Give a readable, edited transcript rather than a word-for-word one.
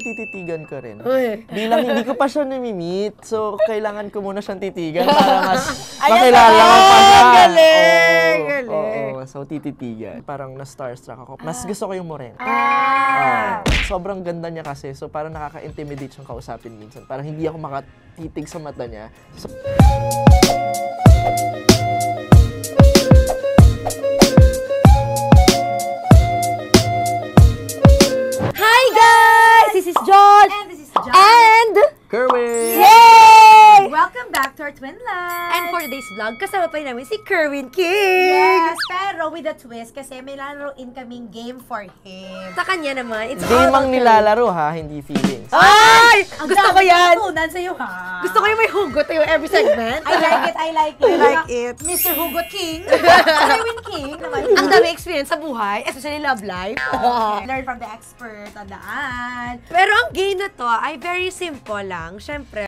tititigan ka rin. Uy. Bilang hindi ko pa siya nami-meet, so kailangan ko muna siyang titigan para mas makilala ko pa siya. Galing! Oo, so tititigan. Parang na-starstruck ako. Mas gusto ko yung morena. Sobrang ganda niya kasi, so parang nakaka-intimidate siyang kausapin minsan. Parang hindi ako makatitig sa mata niya. So, Hi guys! This is John! And this is John. And... Kerwin! Yay! Welcome back to our Twin Lives! And for today's vlog, kasama pa rin namin si Kerwin King! Yes, pero with a twist kasi may laruin kaming game for him. Sa kanya naman, it's Game all ang about nilalaro ha, hindi feelings. Ay! Gusto ko yan! Ang sa'yo ha! Gusto ko yung may hugot yung every segment. I like it, I like it. I like it. Mr. Hugot King. Kerwin King naman. Ang dami experience sa buhay, especially love life. Learn from the expert, tandaan. Pero ang game na to ay very simple lang. Siyempre,